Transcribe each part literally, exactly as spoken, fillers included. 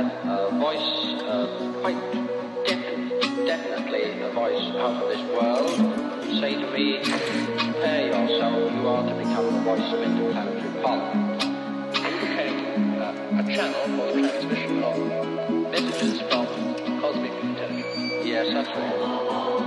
had a voice, uh, quite de- definitely a voice out of this world, say to me, prepare yourself, you are to become the voice of interplanetary parliament. It became uh, a channel for the transmission of messages from cosmic intelligence. Yes, that's right.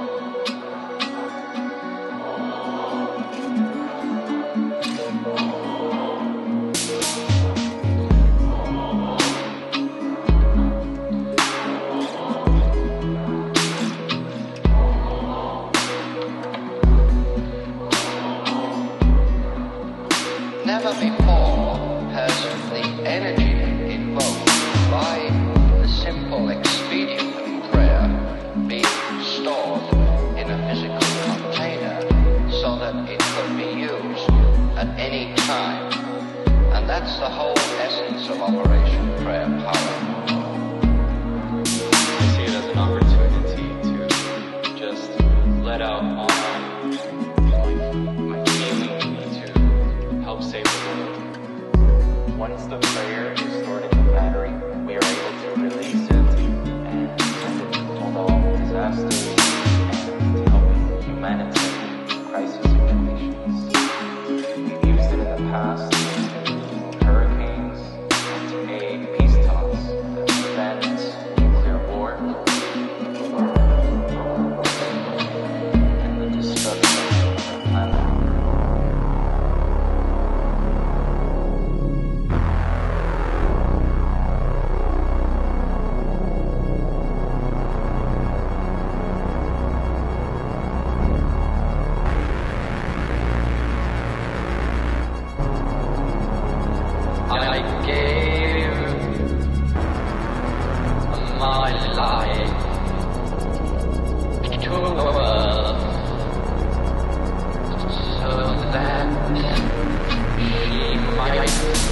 Never before has the energy invoked by the simple expedient of prayer been stored in a physical container so that it could be used at any time. And that's the whole essence of Operation Prayer Power. I see it as an opportunity to just let out all my feelings to help save the world. Once the prayer is stored in the battery, we are able to release it and send it to hold all disasters and to help humanitarian crisis situations. We've used it in the past in hurricanes and to aid peace talks that prevent nuclear war and the destruction of our planet. I gave my life to Earth so that she might